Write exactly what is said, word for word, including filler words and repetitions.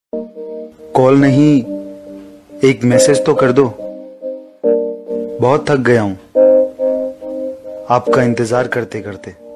Call नहीं, एक message तो कर दो। बहुत थक गया हूं आपका इंतजार करते करते।